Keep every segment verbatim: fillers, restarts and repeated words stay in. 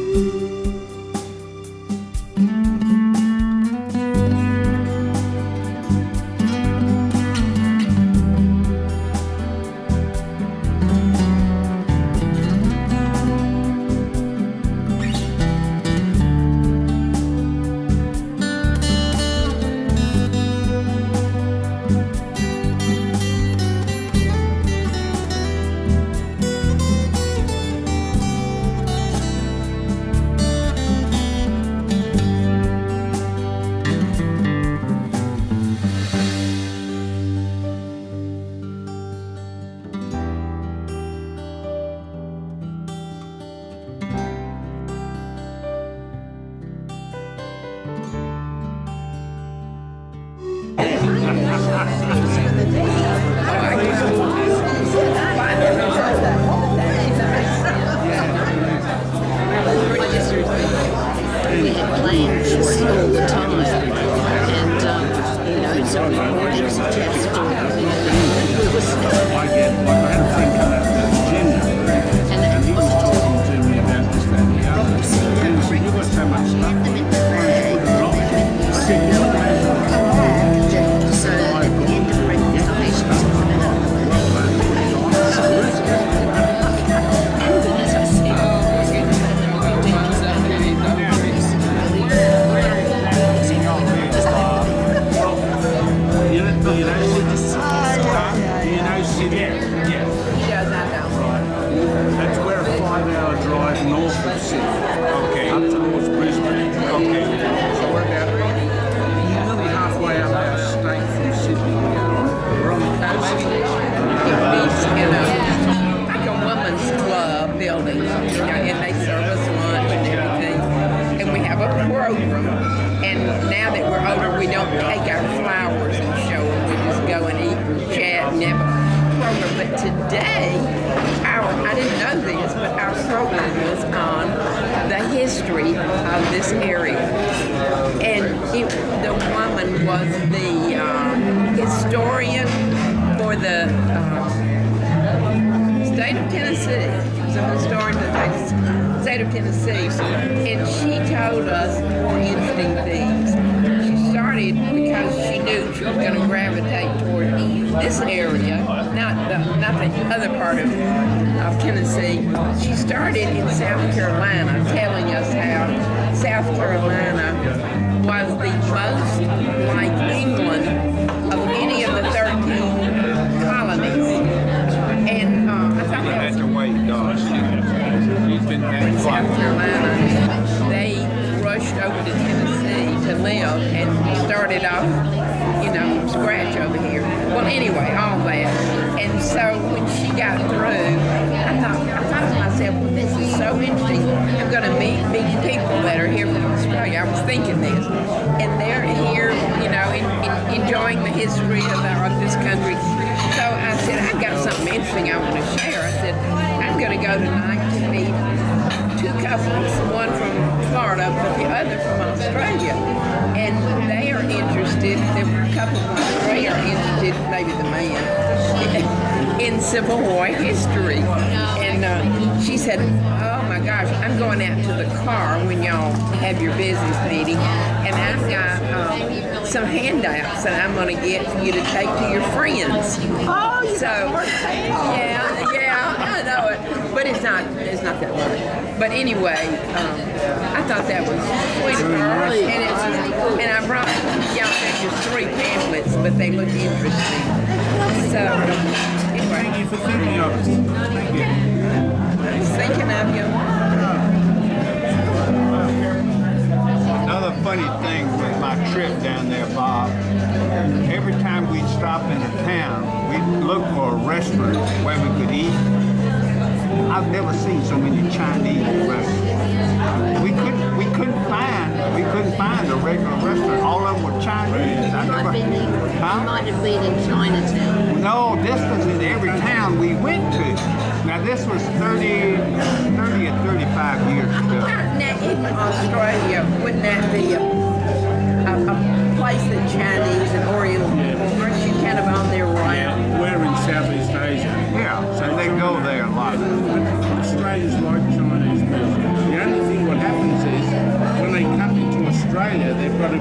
Australians like Chinese music. The only thing what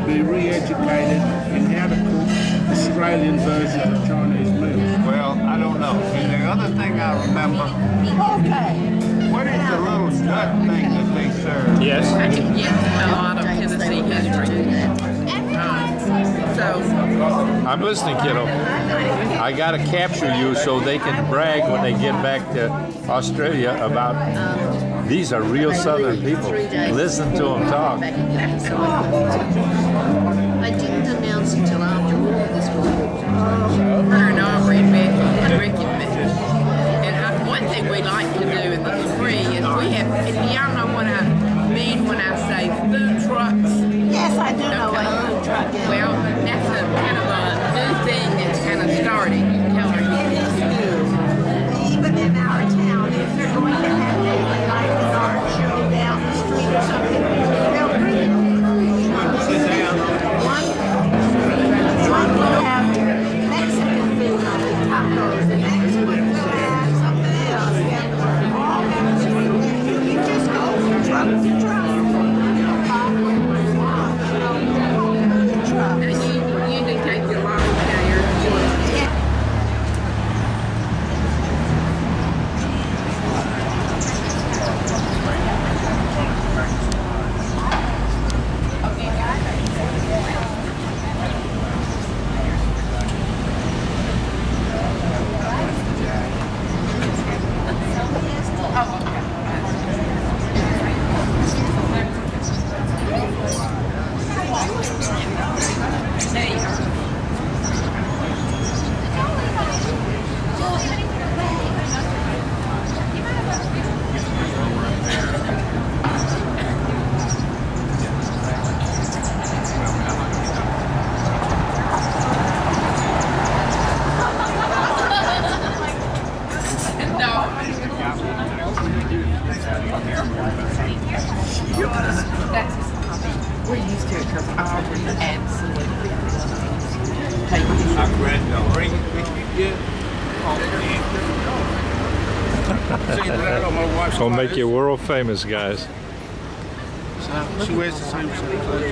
be re-educated in how to cook Australian versions of Chinese meals. Well, I don't know. And the other thing I remember, Okay. what is the little nut thing that they serve? Yes. I can get a lot of Tennessee history. Um, so, I'm listening, kiddo. I got to capture you so they can brag when they get back to Australia about these are real Southern people. Listen to them talk. I didn't announce until after all of this was over. her and I read back Rick and me. And I, one thing we like to do in the spring is we have, and y'all know what I mean when I say food trucks. Yes, I do know what a food truck is. Well, that's a kind of a new thing that's kind of starting. Tell her. It is new. Even in our town, if they're going to have daily like an art show down the street or something, they'll bring it. One, one will have Mexican food on the tacos, the next one will have something else. And all that, you just go from truck to truck. Now, you, you can take your long there. We're used to it because Aubrey absolutely take it. I read the bring it with you. See that on my wife's Gonna make clothes? you world famous, guys. So she wears the same set of clothes.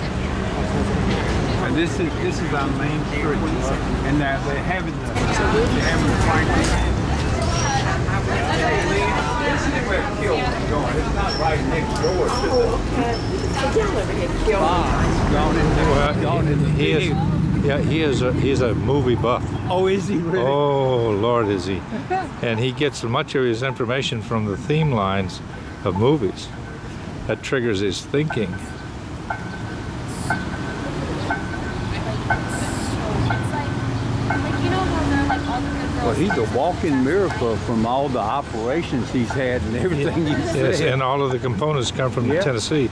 And this is this is our main street, and now they're having the they're having the fight. This is where Kilman's going. It's not right next door to the. Gone in the. Well, Gone in the. he is, yeah, he is a he's a movie buff. Oh, is he really? Oh Lord, is he? And he gets much of his information from the theme lines of movies. That triggers his thinking. Well, he's a walking miracle from all the operations he's had and everything he's Yes, said. and all of the components come from Yeah. Tennessee.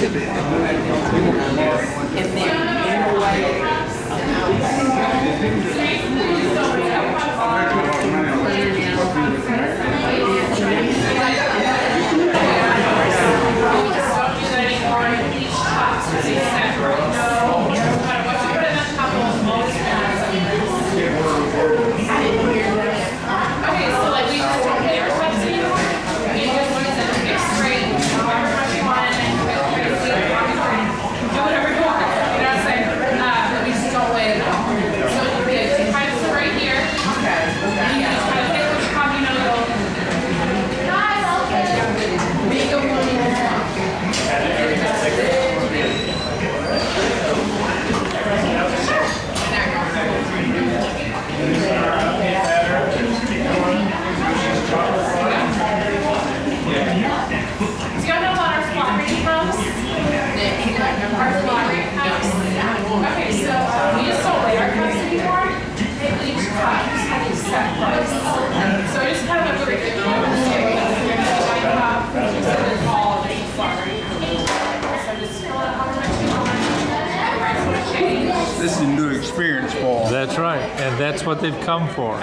This is a new experience for him. That's right, and that's what they've come for.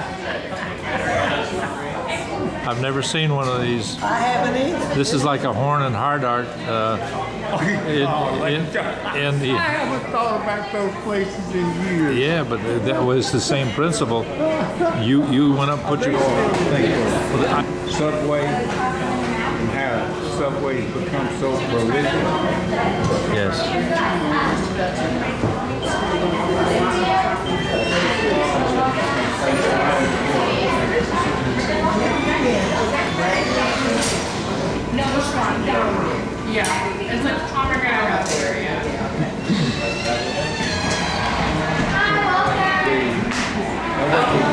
I've never seen one of these. I haven't either. This is like a horn and hard art. Uh, in, in, in the, I haven't thought about those places in years. yeah, but that was the same principle. You you went up, put your. Subway and how subways become so prolific. Yes. Yeah, it's like pomegranate area. I work with